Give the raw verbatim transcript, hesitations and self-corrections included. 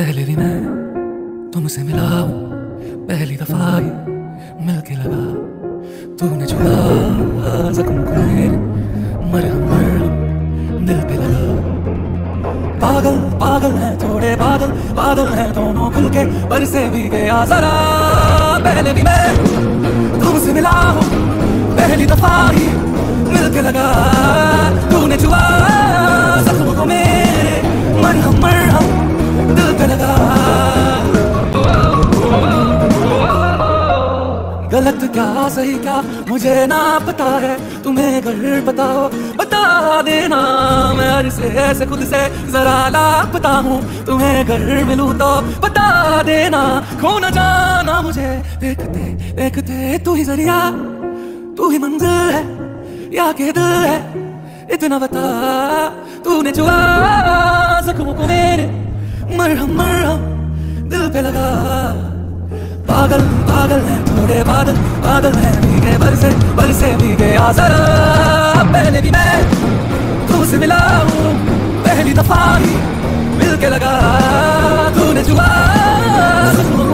पहले भी मैं तुमसे मिला हूँ, पहली दफा ही मिलके लगा तूने छुड़ा जख्म को मेरे, मरहम मरहम दिल पे लगा। पागल पागल है थोड़े बादल, बादल है दोनों खुल के बरसे भी गया जरा। पहले भी मैं तुमसे मिला हूँ, पहली दफा ही मिलके लगा तूने छुआ जख्म को मेरे, मरहम मरहम दिल पे लगा। गलत क्या सही क्या मुझे ना पता है, तुम्हें अगर पता हो बता देना। मैं हर से ऐसे खुद से जरा लापता हूँ, तुम्हें अगर मिलूँ तो बता देना। खो न जाना मुझे देखते देखते, तू ही जरिया तू ही मंजिल है या के दिल है, इतना बता। तूने छुआ जख्मों को मेरे, मरहम मरहम दिल पे लगा। पागल पागल है थोड़े बादल, बादल है भीगे बरसे बरसे भीगे आजरा। पहले भी मैं तुमसे मिला हूँ, पहली दफा ही मिलके लगा तूने छुआ